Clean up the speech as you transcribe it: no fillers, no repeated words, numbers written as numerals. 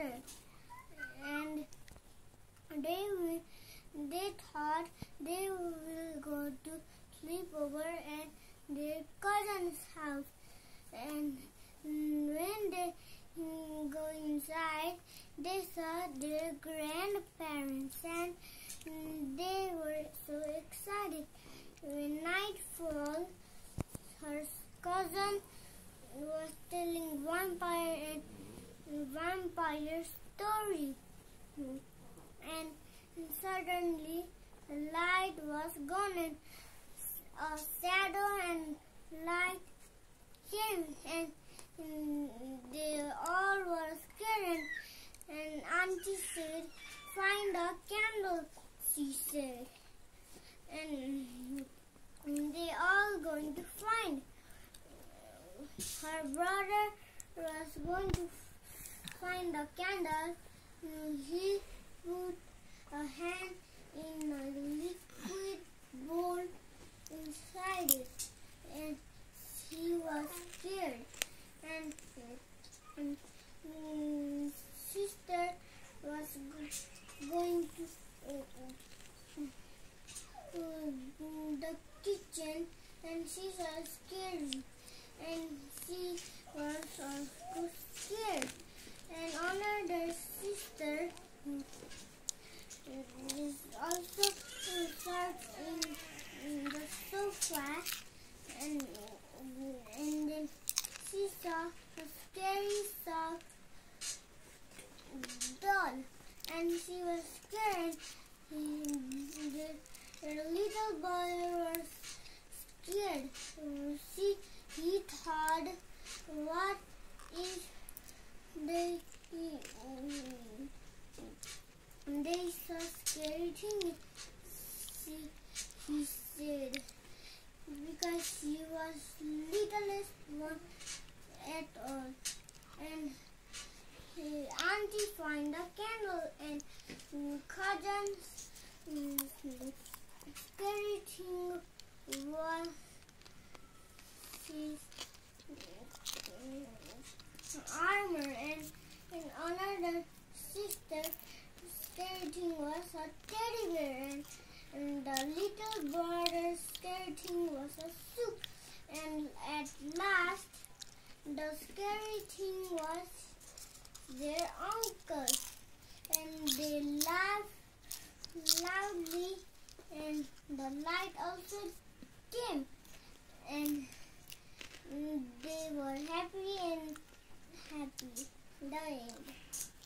scared, and they thought they will go to sleepover at their cousin's house. And when they go inside, they saw their grandparents, and they were so excited. When night fell, her cousin was telling vampire story, and suddenly the light was gone, and a shadow and light came, and they all were scared, and Auntie said, "Find a candle," she said, and they all going to find. Her brother was going to find a candle. He put a hand in a liquid bowl inside it, and he was scared. And sister was going to the kitchen, and she was scared, and she was also scared. And another sister is also sat in the sofa, and then she saw a scary soft doll, and she was scared. The little boy was scared. He thought, what if they saw scary thing? He said, because she was littlest one at all. And Auntie find a candle, and cousin's scary thing was his armor, and another sister scary thing was a teddy bear, and the little brother's scary thing was a soup. And at last, the scary thing was their uncle, and they laughed loudly, and the light also came, and they were happy and happy. The end.